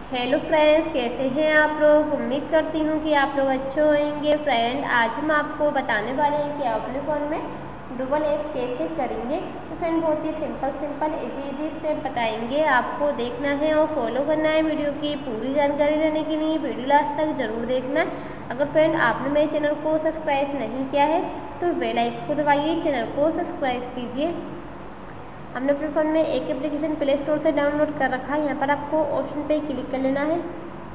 Hello friends, कैसे हैं आप लोग। उम्मीद करती हूँ कि आप लोग अच्छे होंगे। फ्रेंड, आज हम आपको बताने वाले हैं कि आप अपने फ़ोन में डबल ऐप कैसे करेंगे। तो फ्रेंड, बहुत ही सिंपल इजी स्टेप बताएंगे। आपको देखना है और फॉलो करना है। वीडियो की पूरी जानकारी लेने के लिए वीडियो लास्ट तक जरूर देखना है। अगर फ्रेंड आपने मेरे चैनल को सब्सक्राइब नहीं किया है तो बेल आइकन को दबाइए, चैनल को सब्सक्राइब कीजिए। हमने अपने फ़ोन में एक एप्लीकेशन प्ले स्टोर से डाउनलोड कर रखा है। यहाँ पर आपको ऑप्शन पे क्लिक कर लेना है।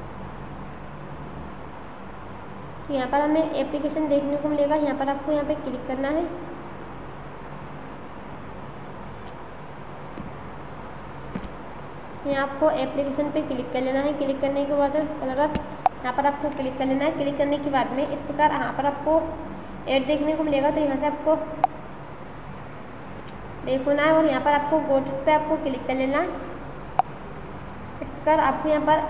तो यहाँ पर हमें एप्लीकेशन देखने को मिलेगा। यहाँ पर आपको यहाँ पे क्लिक करना है। यहाँ आपको एप्लीकेशन पे क्लिक कर लेना है। क्लिक करने के बाद यहाँ पर आपको क्लिक कर लेना है। क्लिक करने के बाद में इस प्रकार यहाँ पर आपको ऐड देखने को मिलेगा। तो यहाँ से आपको बैक होना है और यहाँ पर आपको गो पे आपको क्लिक कर लेना है। इस प्रकार आपको यहाँ पर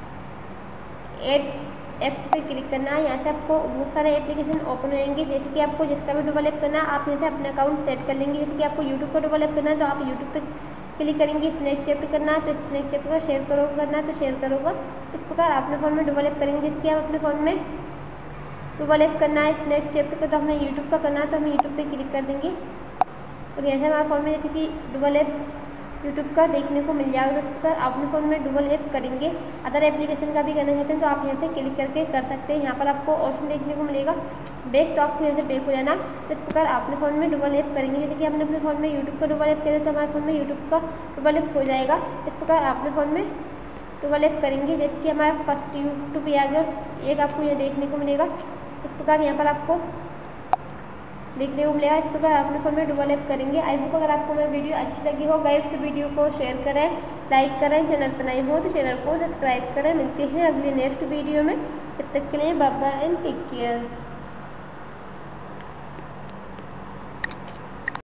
ऐड ऐप्स पे क्लिक करना है। यहाँ से आपको बहुत सारे एप्लीकेशन ओपन होंगे। जैसे कि आपको जिसका भी डबल ऐप करना है आप यहाँ से अपना अकाउंट सेट कर लेंगे। जैसे कि आपको यूट्यूब का डबल ऐप करना है तो आप यूट्यूब पे क्लिक करेंगे। स्नैक चैप्टर करना है तो स्नैक चैप्टर का शेयर करो करना है तो शेयर करोगा। इस प्रकार आप अपने फ़ोन में डबल ऐप करेंगे। जैसे कि आप अपने फ़ोन में डबल ऐप करना है स्नैक चैप्टर का तो हमें यूट्यूब का करना है तो हम यूट्यूब पर क्लिक कर देंगे। और ऐसे हमारे फ़ोन में जैसे कि डबल ऐप यूट्यूब का देखने को मिल जाएगा। तो इस प्रकार आप अपने फ़ोन में डबल ऐप करेंगे। अदर एप्लीकेशन का भी करना चाहते हैं तो आप यहाँ से क्लिक करके कर सकते हैं। यहाँ पर आपको ऑप्शन देखने को मिलेगा बैक, तो आपको यहाँ से बैक हो जाना। तो इस प्रकार आप अपने फ़ोन में डबल ऐप करेंगे। जैसे कि आपने अपने फ़ोन में यूट्यूब का डबल ऐप किया तो हमारे फ़ोन में यूट्यूब का डबल ऐप हो जाएगा। इस प्रकार आप अपने फ़ोन में डबल ऐप करेंगे। जैसे कि हमारा फर्स्ट यूट्यूब पे आ गया और एक आपको ये देखने को मिलेगा। इस प्रकार यहाँ पर आपको देखने को मिलेगा। इस प्रकार अपने फ़ोन में डबल ऐप करेंगे। आई होप अगर आपको मेरी वीडियो अच्छी लगी हो गाइस तो वीडियो को शेयर करें, लाइक करें। चैनल पर नए हो तो चैनल को सब्सक्राइब करें। मिलते हैं अगली नेक्स्ट वीडियो में। तब तक के लिए bye bye and take care.